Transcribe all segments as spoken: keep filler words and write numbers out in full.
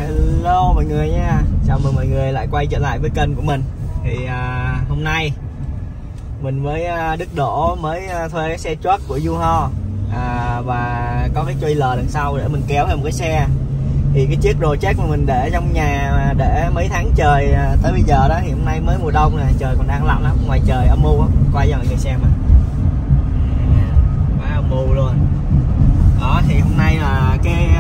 Hello mọi người nha. Chào mừng mọi người lại quay trở lại với kênh của mình. Thì à, hôm nay mình với Đức Đỗ mới thuê cái xe truck của U-Haul à, và có cái trailer đằng sau để mình kéo thêm một cái xe. Thì cái chiếc project mà mình để trong nhà để mấy tháng trời tới bây giờ đó, thì hôm nay mới mùa đông nè, trời còn đang lạnh lắm, ngoài trời âm u á, quay cho mọi người xem mà quá âm u luôn đó. Thì hôm nay là cái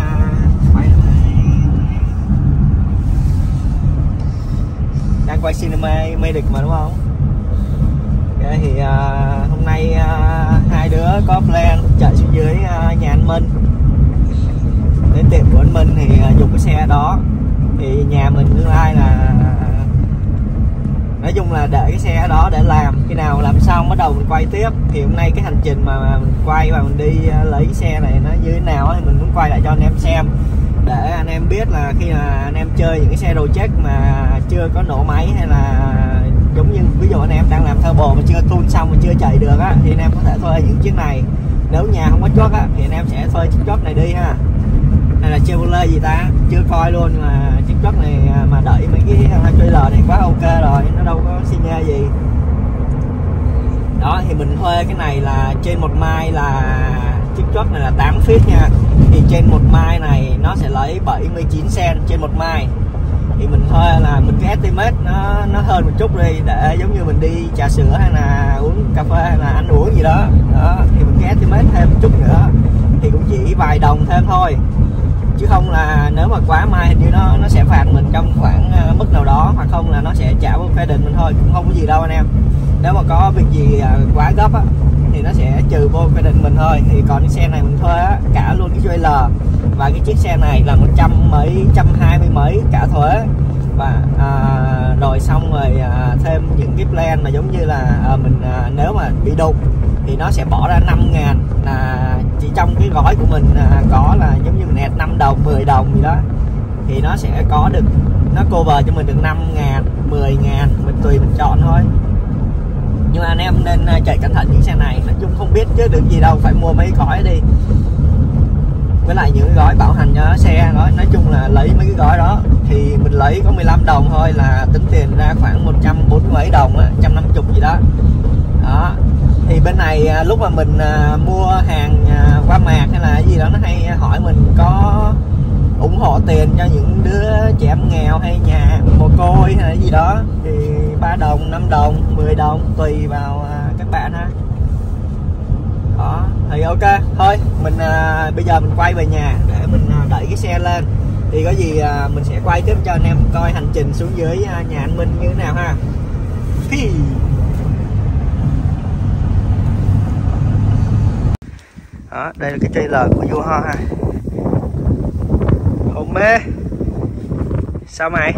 đang quay cinema medic mà đúng không? Okay, thì uh, hôm nay uh, hai đứa có plan chạy xuống dưới uh, nhà anh Minh, đến tiệm của anh Minh thì uh, dùng cái xe đó. Thì nhà mình tương lai là nói chung là để cái xe đó để làm khi nào làm xong bắt đầu mình quay tiếp. Thì hôm nay cái hành trình mà mình quay và mình đi uh, lấy xe này nó như thế nào thì mình muốn quay lại cho anh em xem, để anh em biết là khi mà anh em chơi những cái xe project mà chưa có nổ máy, hay là giống như ví dụ anh em đang làm turbo mà chưa tune xong mà chưa chạy được á, thì anh em có thể thuê những chiếc này. Nếu nhà không có truck á thì anh em sẽ thuê chiếc truck này đi ha. Này là Chevrolet gì ta, chưa coi luôn, mà chiếc truck này mà đẩy mấy cái trailer này quá ok rồi, nó đâu có xi nhê gì đó. Thì mình thuê cái này là trên một mai, là chiếc truck này là tám feet nha. Thì trên một mai này nó sẽ lấy bảy mươi chín cent trên một mai. Thì mình thuê là mình cái estimate nó nó hơn một chút đi, để giống như mình đi trà sữa hay là uống cà phê hay là ăn uống gì đó đó, thì mình cái estimate thêm một chút nữa thì cũng chỉ vài đồng thêm thôi, chứ không là nếu mà quá mai hình như nó nó sẽ phạt mình trong khoảng mức nào đó, hoặc không là nó sẽ trả vô credit mình thôi, cũng không có gì đâu anh em. Nếu mà có việc gì quá gấp á thì nó sẽ trừ vô credit mình thôi. Thì còn cái xe này mình thuê á, cả luôn cái trailer và cái chiếc xe này là một trăm mấy, trăm hai mươi mấy cả thuế. Và à, rồi xong rồi à, thêm những cái plan mà giống như là à, mình à, nếu mà bị đụng thì nó sẽ bỏ ra năm ngàn, là chỉ trong cái gói của mình à, có là giống như mình add năm đồng, mười đồng gì đó, thì nó sẽ có được, nó cover cho mình được năm ngàn, mười ngàn, mình tùy mình chọn thôi. Nhưng mà anh em nên chạy cẩn thận những xe này, nói chung không biết chứ được gì đâu, phải mua mấy gói đi, với lại những gói bảo hành cho xe đó. Nói chung là lấy mấy cái gói đó thì mình lấy có mười lăm đồng thôi, là tính tiền ra khoảng một trăm bốn mươi mấy đồng á, một trăm năm mươi gì đó đó. Thì bên này lúc mà mình mua hàng qua mạc hay là cái gì đó, nó hay hỏi mình có ủng hộ tiền cho những đứa trẻ em nghèo hay nhà mồ côi hay là gì đó, thì ba đồng, năm đồng, mười đồng tùy vào các bạn ha đó. Thì ok thôi mình à, bây giờ mình quay về nhà để mình à, đẩy cái xe lên, thì có gì à, mình sẽ quay tiếp cho anh em coi hành trình xuống dưới à, nhà anh Minh như thế nào ha. Phi. Đó, đây là cái trailer của U-Haul ha. Hùng mê sao mày?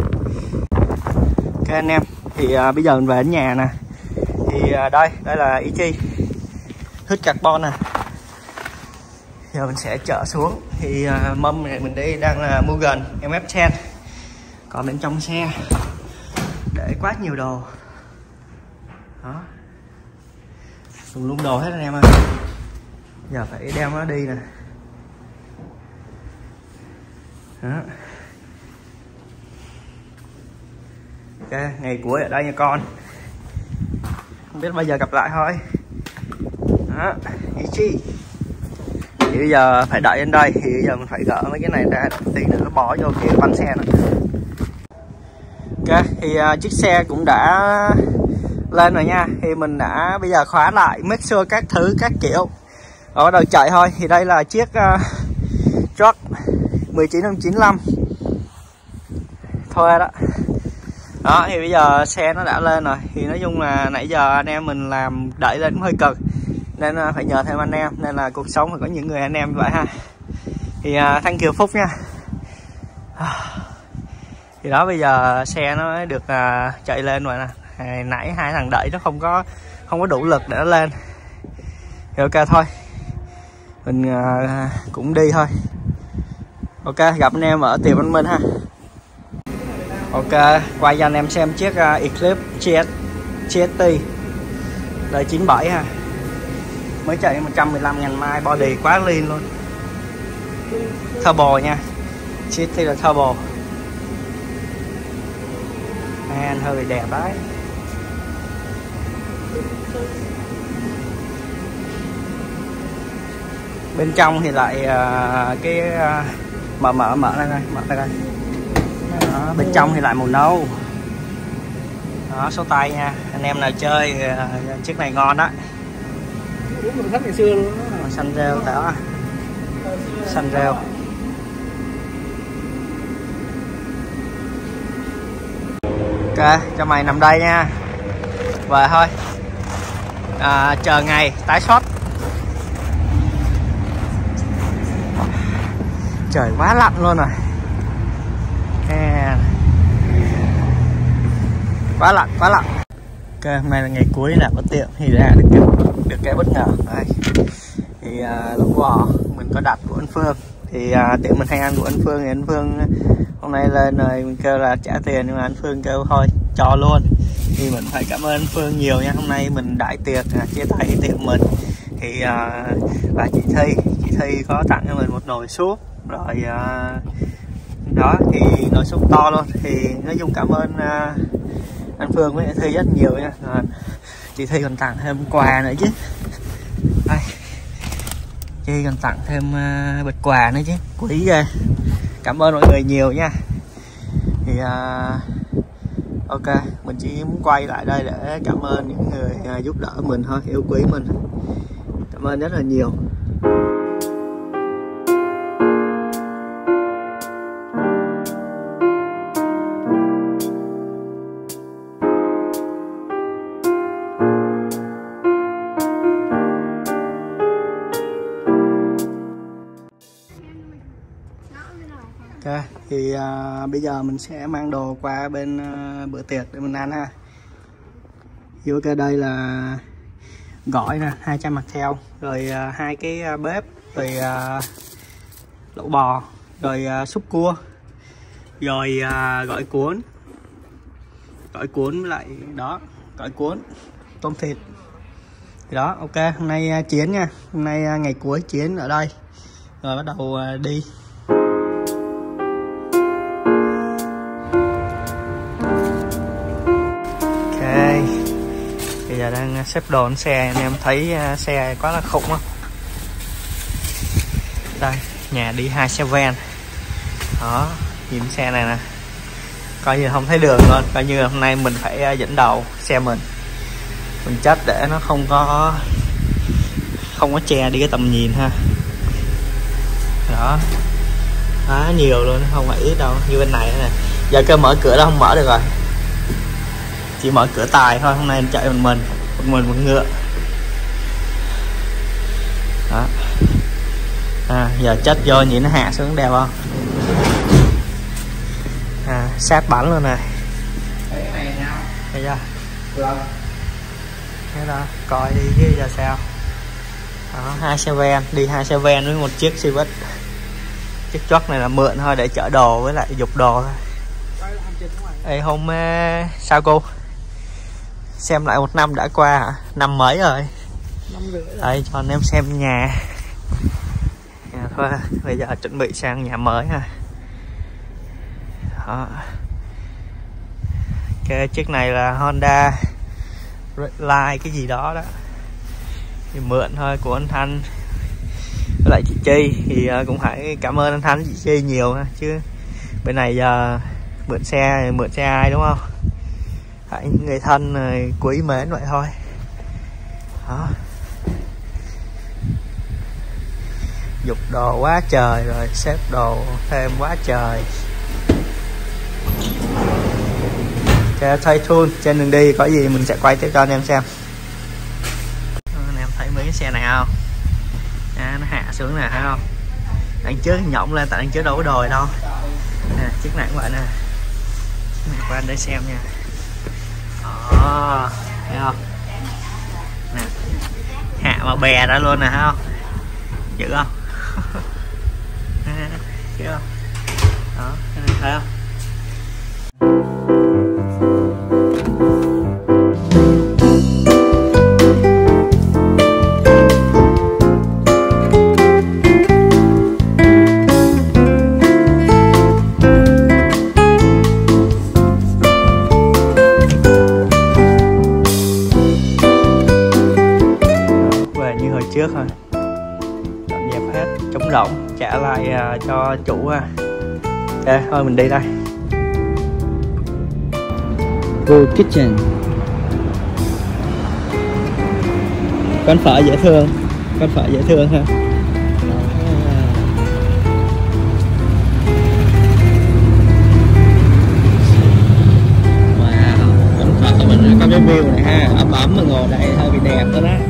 Ok anh em, thì à, bây giờ mình về đến nhà nè. Thì à, đây đây là Ichi hít carbon nè. Giờ mình sẽ chở xuống. Thì uh, mâm này mình đi đang là Mugen em ép mười. Còn bên trong xe để quá nhiều đồ đó, dùng luôn đồ hết anh em ơi. Giờ phải đem nó đi nè đó. Ok, ngày cuối ở đây nha con, không biết bao giờ gặp lại thôi đó. Ichi thì bây giờ phải đợi đến đây, thì bây giờ mình phải gỡ mấy cái này ra tiền nữa bỏ vô cái bánh xe nữa. Ok, thì uh, chiếc xe cũng đã lên rồi nha. Thì mình đã bây giờ khóa lại, make sure các thứ các kiểu rồi bắt đầu chạy thôi. Thì đây là chiếc uh, truck một chín chín lăm thôi đó đó. Thì bây giờ xe nó đã lên rồi, thì nói chung là nãy giờ anh em mình làm đẩy lên cũng hơi cực, nên phải nhờ thêm anh em, nên là cuộc sống phải có những người anh em như vậy ha. Thì uh, thank you Phúc nha. Thì đó, bây giờ xe nó mới được uh, chạy lên rồi nè. Hồi nãy hai thằng đẩy nó không có không có đủ lực để nó lên. Thì ok thôi, mình uh, cũng đi thôi. Ok, gặp anh em ở tiệm anh Minh ha. Ok, quay cho anh em xem chiếc uh, Eclipse giê ét tê đời chín bảy ha, mới chạy một trăm mười lăm ngàn mai, body quá clean luôn, turbo nha, City là Turbo. Man, hơi đẹp đấy. Bên trong thì lại uh, cái uh, mở mở mở ra coi, mở ra coi. Đó, bên trong thì lại màu nâu. Đó, số tay nha, anh em nào chơi uh, chiếc này ngon đó. Đúng rồi, khách ngày xưa luôn đó. Xanh rêu đó, xanh rêu. Ok, cho mày nằm đây nha. Về thôi, à, chờ ngày tái xuất. Trời quá lạnh luôn rồi. À, quá lạnh, quá lạnh. Ok, hôm nay là ngày cuối là bất tiện thì ra được cái, được cái bất ngờ. Đây. Thì à, lẩu bò mình có đặt của anh Phương. Thì à, tiệm mình hay ăn của anh Phương thì anh Phương hôm nay lên rồi mình kêu là trả tiền, nhưng mà anh Phương kêu thôi cho luôn. Thì mình phải cảm ơn anh Phương nhiều nha. Hôm nay mình đại tiệc à, chia tay cái tiệm mình. Thì à, và chị Thi, chị Thi có tặng cho mình một nồi súp. Rồi à, đó thì nồi súp to luôn. Thì nói chung cảm ơn à, anh Phương với chị Thi rất nhiều nha. À, chị Thi còn tặng thêm quà nữa chứ. Đây, chị còn tặng thêm uh, bịch quà nữa chứ, quý ghê. Cảm ơn mọi người nhiều nha. Thì uh, ok, mình chỉ muốn quay lại đây để cảm ơn những người uh, giúp đỡ mình thôi, yêu quý mình. Cảm ơn rất là nhiều. Ok, thì uh, bây giờ mình sẽ mang đồ qua bên uh, bữa tiệc để mình ăn ha. Vô cái đây là gỏi nè, hai trăm mặt theo, rồi uh, hai cái uh, bếp, rồi uh, lẩu bò, rồi uh, súp cua, rồi uh, gỏi cuốn, gỏi cuốn với lại đó, gỏi cuốn, tôm thịt. Thì đó, ok, hôm nay uh, chiến nha, hôm nay uh, ngày cuối chiến ở đây, rồi bắt đầu uh, đi. Bây giờ đang xếp đồ lên xe, anh em thấy xe quá là khủng không? Đây, nhà đi hai xe van. Đó, nhìn xe này nè. Coi như không thấy đường luôn, coi như hôm nay mình phải dẫn đầu xe mình. Mình chất để nó không có không có che đi cái tầm nhìn ha. Đó. Quá nhiều luôn, không phải ít đâu, như bên này nè. Giờ cơ mở cửa đó không mở được rồi. Chỉ mở cửa tài thôi, hôm nay anh chạy một mình một mình một ngựa. Đó. À, giờ chất vô nhìn nó hạ xuống đẹp không? À, sát bắn luôn này. Thấy chưa? Thế đó, coi đi chứ giờ sao. Đó, hai xe van, đi hai xe van với một chiếc Civic. Chiếc truck này là mượn thôi để chở đồ với lại dục đồ thôi. Ê, hôm sao cô? Xem lại một năm đã qua hả? Năm mấy rồi? Năm rưỡi rồi. Đây cho anh em xem nhà. Nhà thôi, bây giờ chuẩn bị sang nhà mới ha. Đó. Ok, chiếc này là Honda Redline cái gì đó đó. Thì mượn thôi của anh Thanh với lại chị Chi. Thì cũng phải cảm ơn anh Thanh với chị Chi nhiều ha. Chứ bên này giờ mượn xe, mượn xe ai đúng không? Phải những người thân này, quý mến vậy thôi. Đó. Dục đồ quá trời rồi, xếp đồ thêm quá trời. Ok, thay tool trên đường đi có gì mình sẽ quay tiếp cho anh em xem. Anh em thấy mấy cái xe này không? À, nó hạ xuống nè, thấy không? Đằng trước nhổng lên, tại đằng trước đâu có đồi đâu. Nè, chiếc này cũng vậy nè. Mình qua đây xem nha. Đó, thấy không? Nè, hạ vào bè ra luôn nè, thấy không? Dữ không? Dữ không? Đó, thấy không? uh, cho chủ ha. Ok, thôi mình đi đây. Good kitchen. Con phở dễ thương, con phở dễ thương ha. Wow, con phở của mình có cái view này ha, ấm ấm mà ngồi đây hơi bị đẹp đó đó.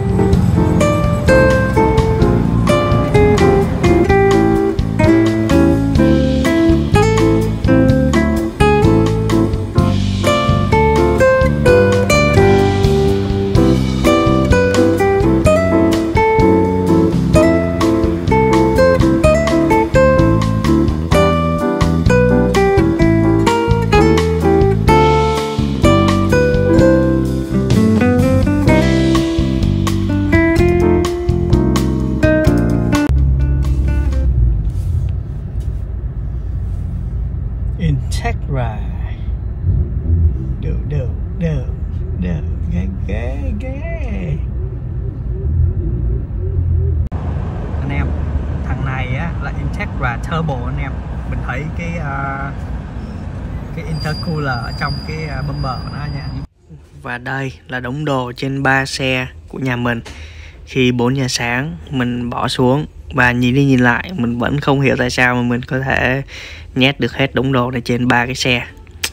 Integra. Được, được, được, được, ghê, ghê, ghê. Anh em, thằng này á là Integra Turbo anh em. Mình thấy cái uh, cái intercooler ở trong cái uh, bumper của nó nha. Và đây là đống đồ trên ba xe của nhà mình. Khi bốn giờ sáng mình bỏ xuống và nhìn đi nhìn lại, mình vẫn không hiểu tại sao mà mình có thể nhét được hết đống đồ này trên ba cái xe.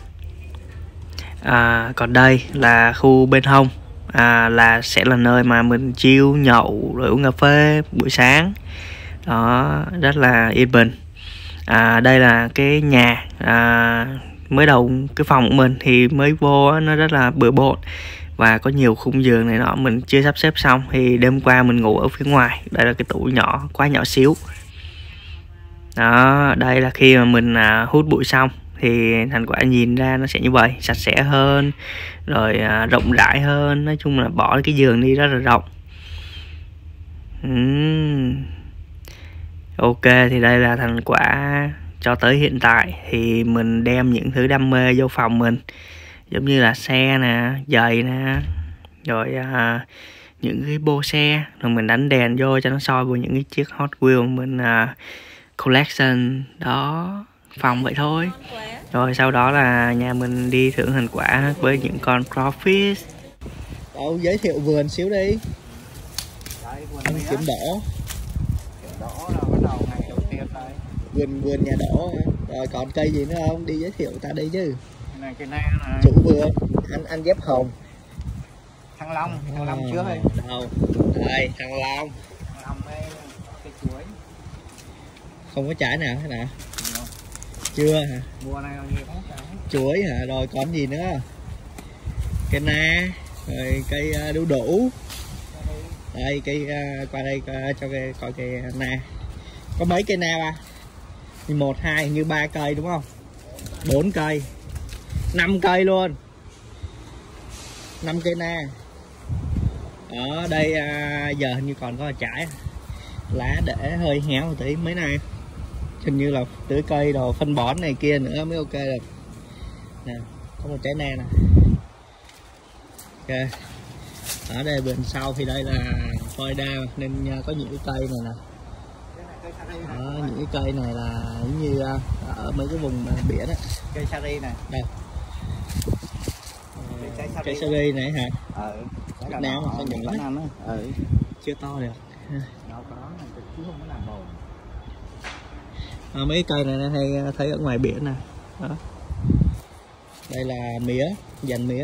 À, còn đây là khu bên hông, à, là sẽ là nơi mà mình chill nhậu rồi uống cà phê buổi sáng. Đó, rất là yên bình. À, đây là cái nhà, à, mới đầu cái phòng của mình thì mới vô nó rất là bừa bộn và có nhiều khung giường này nọ mình chưa sắp xếp xong, thì đêm qua mình ngủ ở phía ngoài. Đây là cái tủ nhỏ, quá nhỏ xíu. Đó, đây là khi mà mình à, hút bụi xong thì thành quả nhìn ra nó sẽ như vậy, sạch sẽ hơn, rồi à, rộng rãi hơn. Nói chung là bỏ cái giường đi rất là rộng. uhm. Ok, thì đây là thành quả cho tới hiện tại. Thì mình đem những thứ đam mê vô phòng mình, giống như là xe nè, giày nè, rồi à, những cái bô xe, rồi mình đánh đèn vô cho nó soi vào những cái chiếc Hot Wheels mình à, collection đó. Phòng vậy thôi. Rồi sau đó là nhà mình đi thưởng thành quả với những con crawfish. Đâu, giới thiệu vườn xíu đi. Đây, vườn Anh kiếm đỏ. đỏ là bắt đầu ngày đầu tiên đây. Vườn vườn nhà đỏ. Rồi còn cây gì nữa không? Đi giới thiệu ta đi chứ. Cái này, cái na này. Chủ vườn, anh anh dép hồng. Thăng Long, Thăng Long trước đi. Đâu? Đây, Thăng Long. Thăng Long đây, cây chuối. Không có trái nào hết nè. Chưa hả? Mùa này nhiều có trái. Chuối hả? Rồi còn gì nữa? Cây na, rồi cây uh, đu đủ. Đây cây uh, qua đây uh, cho cây coi cây na. Có mấy cây na ba? Một, hai, hình như ba cây đúng không? Bốn cây, năm cây luôn, năm cây na. Ở đây uh, giờ hình như còn có trái, lá để hơi héo một tí. Mấy này hình như là tưới cây đồ phân bón này kia nữa mới ok được nè. Có một trái na nè. Ok, ở đây bên sau thì đây là Florida nên có những cái cây này nè. Đó, những cái cây này là giống như ở mấy cái vùng biển á. Cây sari này. Đây. Cây sari, cây sari này hả? Ừ. Việt Nam mà sao nhận lắm. Anh á. Ừ. Chưa to được. Đâu có này, chứ không có làm bồn. À, mấy cây này hay thấy ở ngoài biển nè. Đó. Đây là mía, dành mía.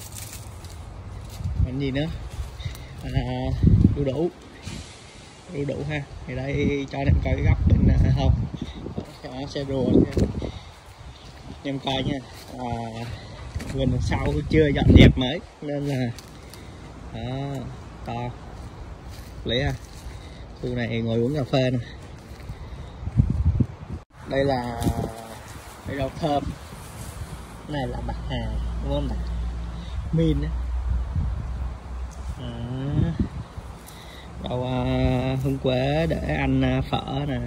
Còn gì nữa? À, đu đủ. Đu đủ ha. Thì đây cho em coi cái góc bên hông. Cho xe rùa em coi nha. À, vườn sau chưa dọn dẹp mới nên là đó, to lấy ha. Khu này ngồi uống cà phê nè. Đây là cái rau thơm. Cái này là bạc hà đúng không bạn? Min á. À, rau uh, hương quế để ăn uh, phở nè.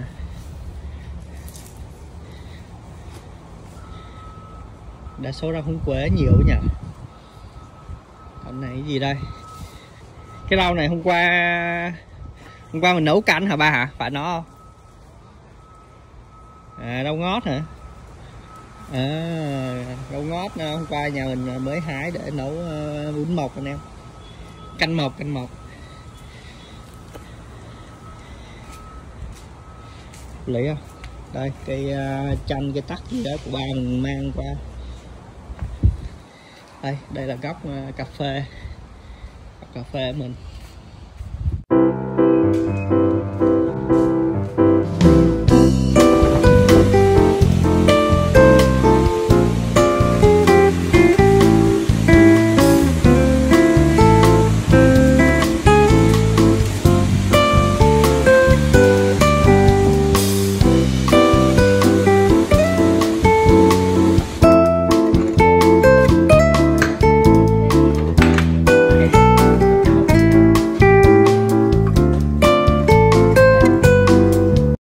Đa số rau hương quế nhiều nhỉ. Còn này cái gì đây? Cái rau này hôm qua hôm qua mình nấu canh hả ba hả? Phải nó không? À, rau ngót hả? À, rau ngót hôm qua nhà mình mới hái để nấu uh, bún mọc anh em. Canh mọc, canh mọc. Lý không? Đây, cây uh, chanh, cây tắc gì đó của ba mình mang qua. Đây, đây là gốc uh, cà phê. Gốc cà phê của mình.